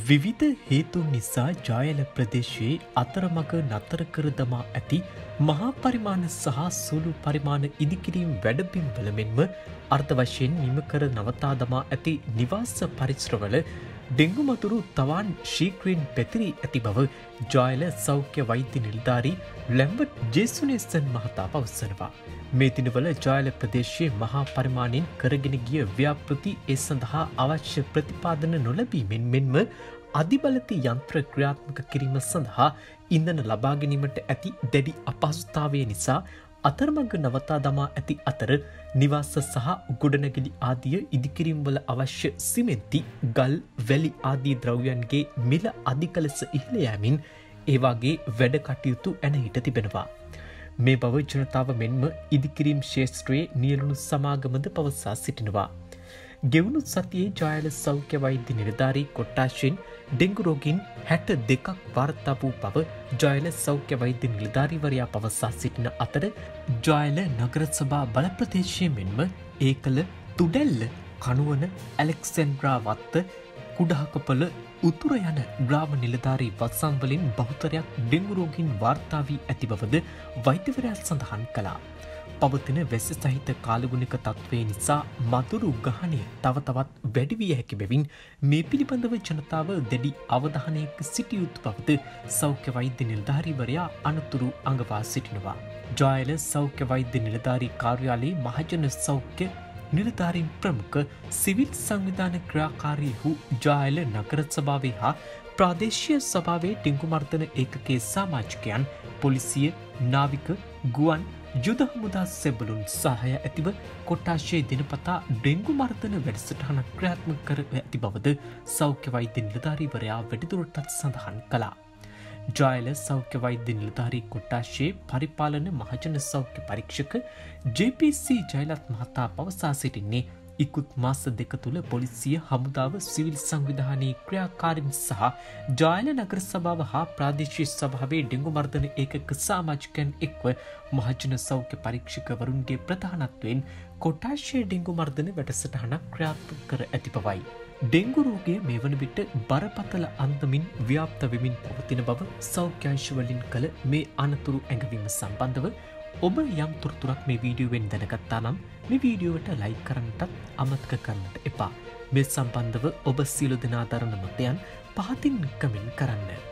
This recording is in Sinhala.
විවිධ හේතුන් නිසා ජායල ප්‍රදේශයේ අතරමඟ නතර කර දමා ඇති මහා පරිමාණ සහ සුළු පරිමාණ ඉදිකිරීම් වැඩපින්වල මෙන්ම අර්ථ වශයෙන් නිම කර නවතා දමා ඇති නිවාස පරිසරවල ඩෙංගු මතුරු තවන් ශීක්‍රයෙන් පැතිරී ඇති බව ජායල සෞඛ්‍ය වෛද්‍ය නිලධාරී ලැම්බර්ට් ජේසුනේසන් මහතා පවසනවා. මේ දිනවල ජායල ප්‍රදේශයේ මහා පරිමාණයෙන් කරගෙන ගිය ව්‍යාපෘති ඒ සඳහා අවශ්‍ය ප්‍රතිපාදන නොලැබීමෙන් මෙන්ම අධිබලති යන්ත්‍ර ක්‍රියාත්මක කිරීම සඳහා ඉන්ධන ලබා ගැනීමට ඇති දැඩි අපහසුතාවය නිසා අතරමඟ නවතා දමා ඇති අතර නිවාස සහ ගොඩනැගිලි ආදිය ඉදිකිරීම් වල අවශ්‍ය සිමෙන්ති, ගල්, වැලි ආදී ද්‍රව්‍යයන්ගේ මිල අධික ලෙස ඉහළ යෑමින් ඒ වගේ වැඩ කටයුතු ඇනහිට තිබෙනවා. මේ බව ජනතාව මෙන්ම ඉදිකිරීම් ශේෂ්ත්‍රයේ නියලුණු සමාගමද පවසා සිටිනවා. ගෙවුණු සතියේ ජායල සෞඛ්‍ය වෛද්‍ය නිලධාරී කොට්ටාශයෙන් ඩෙංගු රෝගීන් 62ක් වාර්තා වූ බව ජායල සෞඛ්‍ය වෛද්‍ය නිලධාරීවරයා පවසා සිටින අතර ජායල නගර සභා බල ප්‍රදේශයේ මෙන්ම ඒකල, තුඩැල්ල, කණුවන, ඇලෙක්සැන්ඩ්‍රා වත්ත, කුඩහකපල, උතුර යන ග්‍රාම නිලධාරී වත්සම් වලින් බහුතරයක් ඩෙංගු රෝගීන් වාර්තා වී ඇති බවද වෛද්‍යවරයා සඳහන් කළා. පවතින වැසි සහිත කාලගුණික තත්ත්වය නිසා මතුරු ගහනය තව තවත් වැඩි විය හැකි බැවින් මේ පිළිබඳව ජනතාව දැඩි අවධානයක සිටිය යුතු බවද සෞඛ්‍ය වෛද්‍ය නිලධාරීවරයා අනතුරු අඟවා සිටිනවා. ජායල සෞඛ්‍ය වෛද්‍ය නිලධාරී කාර්යාලයේ මහජන සෞඛ්‍ය නිලධාරීන් ප්‍රමුඛ සිවිල් සංවිධාන ක්‍රියාකාරීහු ජායල නගර සභාවේ හා ප්‍රාදේශීය සභාවේ ඩෙංගු මර්ධන ඒකකයේ සමාජිකයන්, පොලිසිය, නාවික, ගුවන්, යුද හමුදා සෙබළුන් සහය ඇතිව කොට්ටාශයේ දිනපතා ඩෙංගු මර්ධන වැඩසටහන ක්‍රියාත්මක කර ඇති බවද සෞඛ්‍ය වෛද්‍ය නිලධාරීවරයා වැඩිදුරටත් සඳහන් කළා. ජායල සෞඛ්‍ය වෛද්‍ය නිලධාරී කොට්ටාශයේ පරිපාලන මහජන සෞඛ්‍ය පරීක්ෂක ජේ.පී.සී. ජයලත් මහතා පවසා සිටින්නේ ඉකුත් මාස දෙක තුළ පොලිසිය, හමුදාව, සිවිල් සංවිධානයේ ක්‍රියාකාරීන් සහ ජායල නගර සභාව හා ප්‍රාදේශීය සභාවේ ඩෙංගු මර්ධන ඒකක සමාජිකයන් එක්ව මහජන සෞඛ්‍ය පරීක්ෂකවරුන්ගේ ප්‍රධානත්වයෙන් කොට්ටාශයේ ඩෙංගු මර්ධන වැඩසටහනක් ක්‍රියාත්මක කර ඇති බවයි. ඩෙංගු රෝගය මේ වන විට බරපතල අන්දමින් ව්‍යාප්ත වෙමින් පවතින බව සෞඛ්‍ය අංශ වලින් කළ මේ අනතුරු ඇඟවීම සම්බන්ධව ඔබ යම් තොරතුරක් මේ වීඩියෝවෙන් දැනගත්තා නම් මේ වීඩියෝවට ලයික් කරන්නටත් අමතක කරන්නට එපා. මේ සම්බන්ධව ඔබ සියලු දෙනා දරන මතයන් පහතින් කමෙන්ට් කරන්න.